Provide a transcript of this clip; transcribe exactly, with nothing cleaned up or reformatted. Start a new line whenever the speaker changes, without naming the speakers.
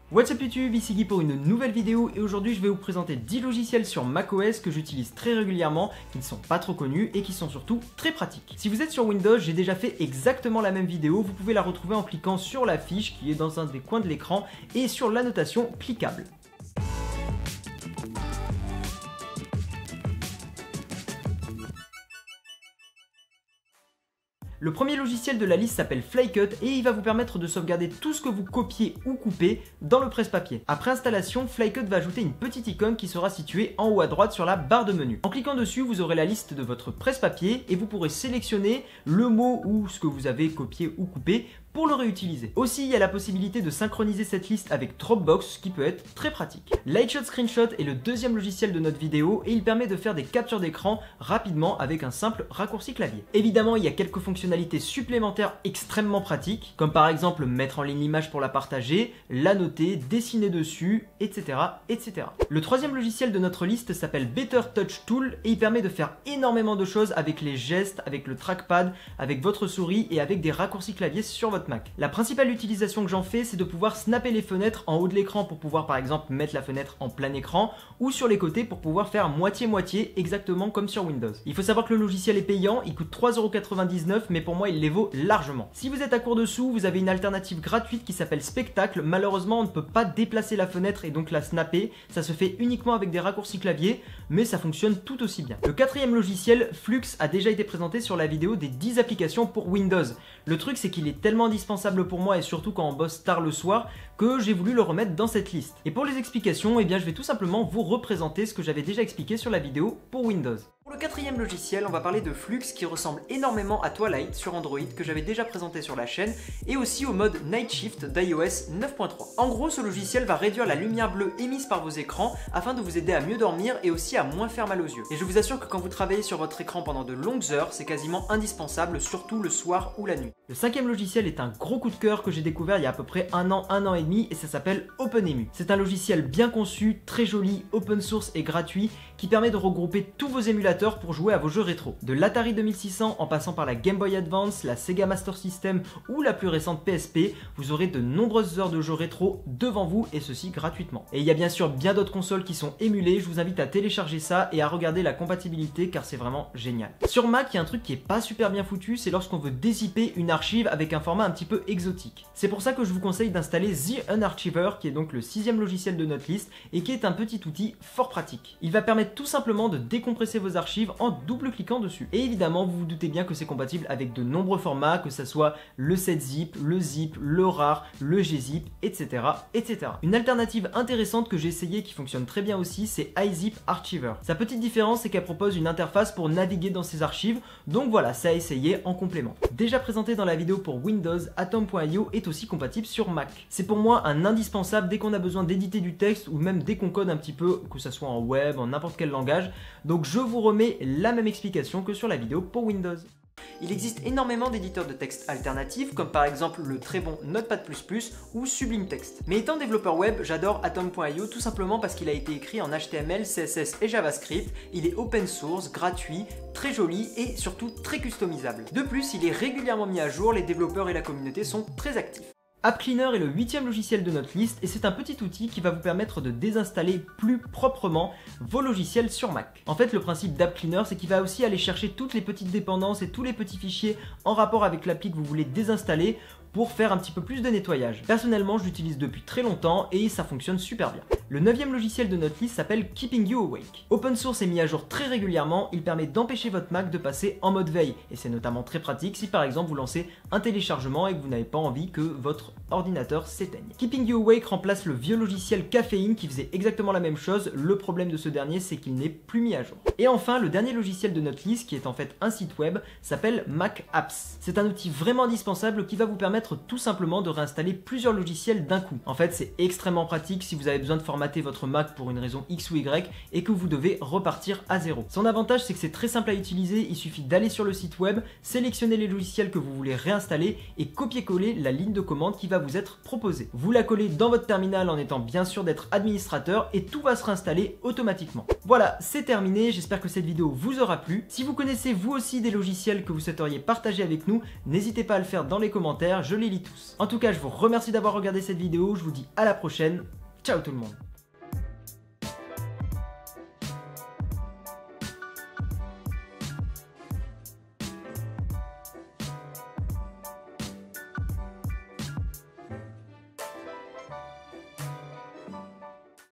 What's up YouTube, ici Guy pour une nouvelle vidéo et aujourd'hui je vais vous présenter dix logiciels sur macOS que j'utilise très régulièrement, qui ne sont pas trop connus et qui sont surtout très pratiques. Si vous êtes sur Windows, j'ai déjà fait exactement la même vidéo, vous pouvez la retrouver en cliquant sur la fiche qui est dans un des coins de l'écran et sur l'annotation cliquable. Le premier logiciel de la liste s'appelle Flycut et il va vous permettre de sauvegarder tout ce que vous copiez ou coupez dans le presse-papier. Après installation, Flycut va ajouter une petite icône qui sera située en haut à droite sur la barre de menu. En cliquant dessus, vous aurez la liste de votre presse-papier et vous pourrez sélectionner le mot ou ce que vous avez copié ou coupé pour le réutiliser. Aussi, il y a la possibilité de synchroniser cette liste avec Dropbox, ce qui peut être très pratique. Lightshot Screenshot est le deuxième logiciel de notre vidéo et il permet de faire des captures d'écran rapidement avec un simple raccourci clavier. Évidemment, il y a quelques fonctionnalités supplémentaires extrêmement pratiques, comme par exemple mettre en ligne l'image pour la partager, la noter, dessiner dessus, et cetera, et cetera. Le troisième logiciel de notre liste s'appelle Better Touch Tool et il permet de faire énormément de choses avec les gestes, avec le trackpad, avec votre souris et avec des raccourcis clavier sur votre Mac. La principale utilisation que j'en fais, c'est de pouvoir snapper les fenêtres en haut de l'écran pour pouvoir par exemple mettre la fenêtre en plein écran ou sur les côtés pour pouvoir faire moitié-moitié exactement comme sur Windows. Il faut savoir que le logiciel est payant, il coûte trois euros quatre-vingt-dix-neuf mais pour moi il les vaut largement. Si vous êtes à court de sous, vous avez une alternative gratuite qui s'appelle Spectacle. Malheureusement on ne peut pas déplacer la fenêtre et donc la snapper, ça se fait uniquement avec des raccourcis clavier mais ça fonctionne tout aussi bien. Le quatrième logiciel, Flux, a déjà été présenté sur la vidéo des dix applications pour Windows. Le truc c'est qu'il est tellement indispensable pour moi et surtout quand on bosse tard le soir que j'ai voulu le remettre dans cette liste. Et pour les explications, eh bien je vais tout simplement vous représenter ce que j'avais déjà expliqué sur la vidéo pour Windows. Pour le quatrième logiciel, on va parler de Flux qui ressemble énormément à Twilight sur Android que j'avais déjà présenté sur la chaîne et aussi au mode Night Shift d'iOS neuf point trois. En gros, ce logiciel va réduire la lumière bleue émise par vos écrans afin de vous aider à mieux dormir et aussi à moins faire mal aux yeux. Et je vous assure que quand vous travaillez sur votre écran pendant de longues heures, c'est quasiment indispensable, surtout le soir ou la nuit. Le cinquième logiciel est un gros coup de cœur que j'ai découvert il y a à peu près un an, un an et demi et ça s'appelle OpenEmu. C'est un logiciel bien conçu, très joli, open source et gratuit qui permet de regrouper tous vos émulateurs pour jouer à vos jeux rétro. De l'Atari deux mille six cents en passant par la Game Boy Advance, la Sega Master System ou la plus récente P S P, vous aurez de nombreuses heures de jeux rétro devant vous et ceci gratuitement. Et il y a bien sûr bien d'autres consoles qui sont émulées, je vous invite à télécharger ça et à regarder la compatibilité car c'est vraiment génial. Sur Mac, il y a un truc qui est pas super bien foutu, c'est lorsqu'on veut dézipper une archive avec un format un petit peu exotique. C'est pour ça que je vous conseille d'installer The Unarchiver qui est donc le sixième logiciel de notre liste et qui est un petit outil fort pratique. Il va permettre tout simplement de décompresser vos archives en double-cliquant dessus. Et évidemment, vous vous doutez bien que c'est compatible avec de nombreux formats, que ce soit le sept zip, le zip, le rar, le gzip, et cetera, et cetera. Une alternative intéressante que j'ai essayé qui fonctionne très bien aussi, c'est iZip Archiver. Sa petite différence, c'est qu'elle propose une interface pour naviguer dans ses archives, donc voilà, ça à essayer en complément. Déjà présenté dans la vidéo pour Windows, Atom point i o est aussi compatible sur Mac. C'est pour moi un indispensable dès qu'on a besoin d'éditer du texte ou même dès qu'on code un petit peu, que ce soit en web, en n'importe quel langage. Donc je vous remets la même explication que sur la vidéo pour Windows. Il existe énormément d'éditeurs de texte alternatifs comme par exemple le très bon Notepad plus plus ou Sublime Text. Mais étant développeur web, j'adore Atom point i o tout simplement parce qu'il a été écrit en H T M L, C S S et JavaScript, il est open source, gratuit, très joli et surtout très customisable. De plus, il est régulièrement mis à jour, les développeurs et la communauté sont très actifs. App Cleaner est le huitième logiciel de notre liste et c'est un petit outil qui va vous permettre de désinstaller plus proprement vos logiciels sur Mac. En fait, le principe d'App Cleaner, c'est qu'il va aussi aller chercher toutes les petites dépendances et tous les petits fichiers en rapport avec l'appli que vous voulez désinstaller pour faire un petit peu plus de nettoyage. Personnellement, je l'utilise depuis très longtemps et ça fonctionne super bien. Le neuvième logiciel de notre liste s'appelle Keeping You Awake. Open source est mis à jour très régulièrement, il permet d'empêcher votre Mac de passer en mode veille et c'est notamment très pratique si par exemple vous lancez un téléchargement et que vous n'avez pas envie que votre ordinateur s'éteigne. Keeping You Awake remplace le vieux logiciel Caffeine qui faisait exactement la même chose, le problème de ce dernier c'est qu'il n'est plus mis à jour. Et enfin, le dernier logiciel de notre liste qui est en fait un site web s'appelle Mac Apps. C'est un outil vraiment indispensable qui va vous permettre tout simplement de réinstaller plusieurs logiciels d'un coup. En fait, c'est extrêmement pratique si vous avez besoin de former formater votre Mac pour une raison X ou Y et que vous devez repartir à zéro. Son avantage, c'est que c'est très simple à utiliser, il suffit d'aller sur le site web, sélectionner les logiciels que vous voulez réinstaller et copier-coller la ligne de commande qui va vous être proposée. Vous la collez dans votre terminal en étant bien sûr d'être administrateur et tout va se réinstaller automatiquement. Voilà, c'est terminé, j'espère que cette vidéo vous aura plu. Si vous connaissez vous aussi des logiciels que vous souhaiteriez partager avec nous, n'hésitez pas à le faire dans les commentaires, je les lis tous. En tout cas, je vous remercie d'avoir regardé cette vidéo, je vous dis à la prochaine, ciao tout le monde.